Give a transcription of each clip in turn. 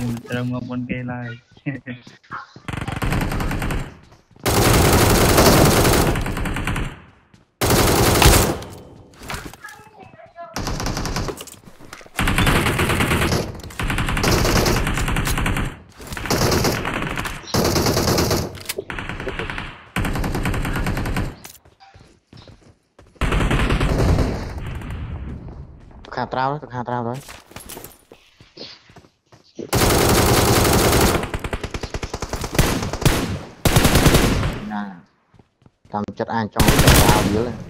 mình trông một con kia lại. Khá trao rồi. Nè, tầm chất ăn trong cái trao dưới lên.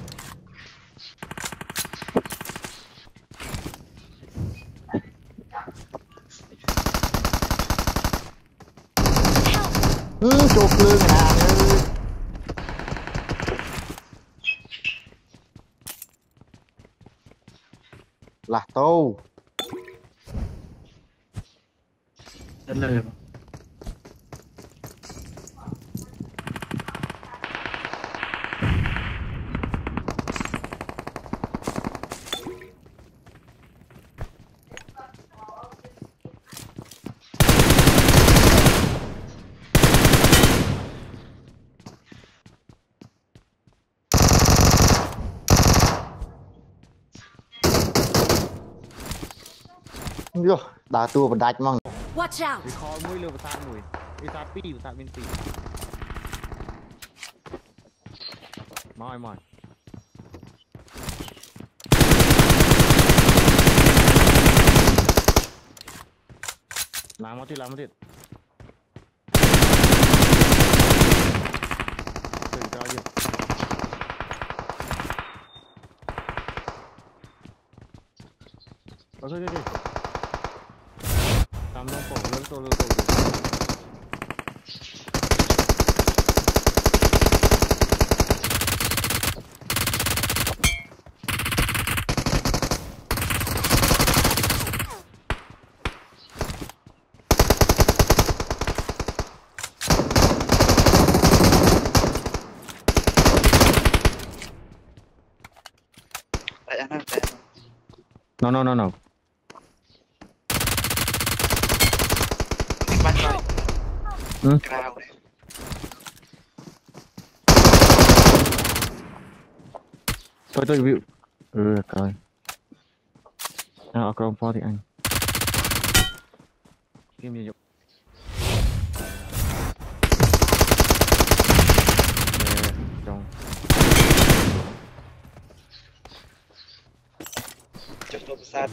Chụp lưng à ơi. Là tô. Rất lời. Vô, đá tua và đạch mong. Watch out. Vì khó mũi lừa vào mũi. Vì ta pi của ta bên tì. Mỏi. Làm một thịt. Đừng cho gì. Thôi. Làm nó phổ lớn tôi. No. Bắt rồi. Ừ. Cao đấy. Tôi review. Rồi. Nào, Chrome 4 thì anh. Kim gì nhục. Trong. Chụp tôm sát.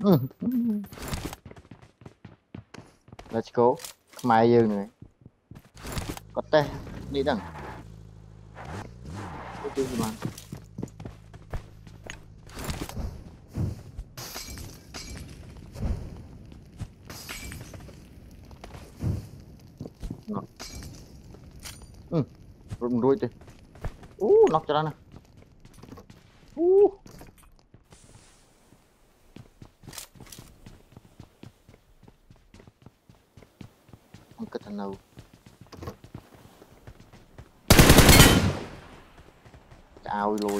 let's go mai dương này có tê đi đằng cái gì mà rung đuôi đi nóc cho nó nè không có thằng nào ao lùi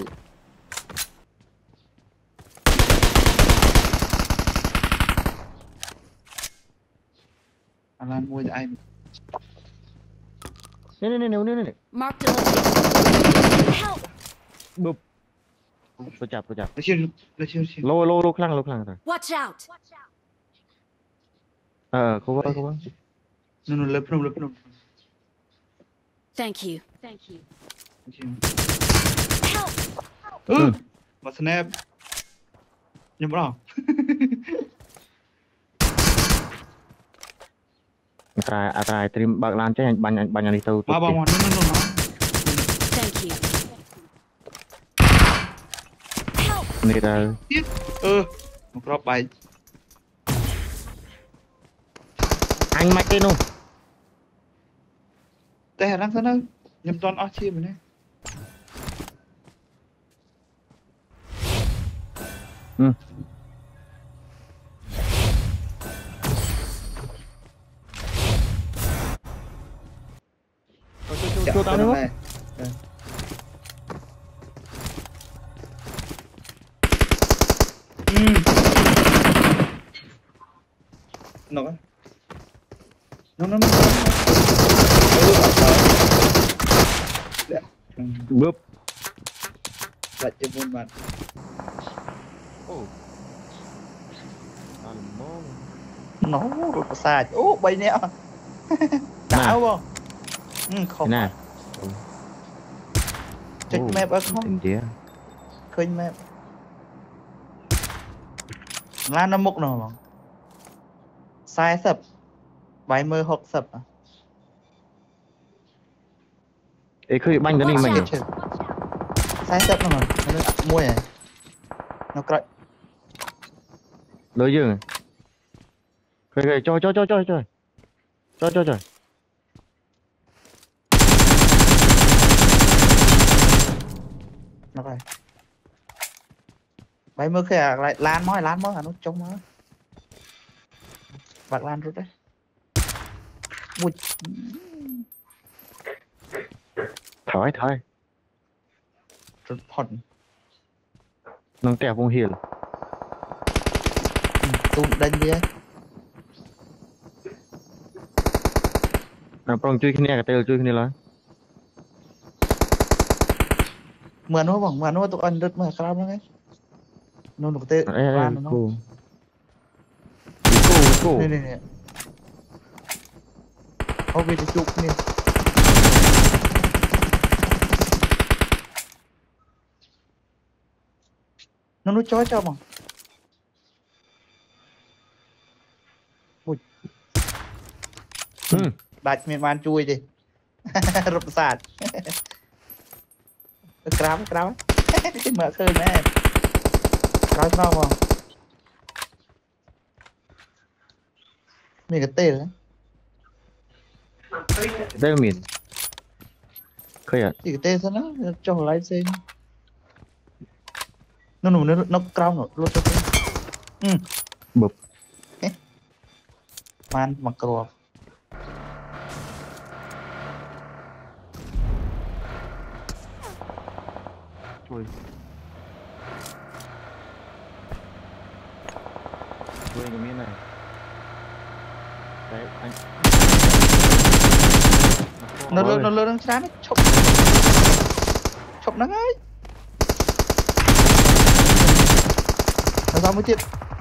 Alan mua cho anh nè Mark the location. Help! bụp tôi chạp lấy chiêu lô khăn rồi Watch out! không có nó lập nông Thank you. Help! Mà snap nhưng mà trai trim bạc lan chứ banyak đi tàu mà nó Thank you. này là một drop bài anh mày tên không แต่รังซะนะยำตอนอาชีพมันเนี่ย cho tao nữa nó bướp lại cho buôn bạn nó rồi xa bay nè đảo không không nè check map ở không khơi map lan nó mốc nào bằng sai sập bài mơ hoặc sập à ê khơi banh đến đi mình sai sập nó mua này nó cậy đối dương khơi cho nó rồi bài mơ khi lại lan mới à nó trông nó bạc lan rút đấy Ui. thôi rút phòn nông tèo vùng hiền tụm đánh đi ấy prong chui kia cái tèo chui kia rồi mà nó tụi anh rất mà khám lắm ấy nó được tê lan nó cô nè ok thì chụp nè nó chói cho bằng ui bạch miền man chui đi rụp sạt cám cái mở khơi nè cám không không mình cái tên đấy đây miền khơi à thì cái tên sao nó cho lái xe nó cao nó luôn cho cái bụp man mặc cờ chui cái miếng này đấy anh nó lớn sáng nó chọc nó ngay nó sao mới tiếp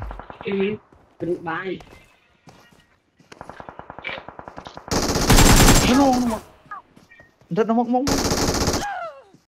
bài nó luôn mà rất nó mong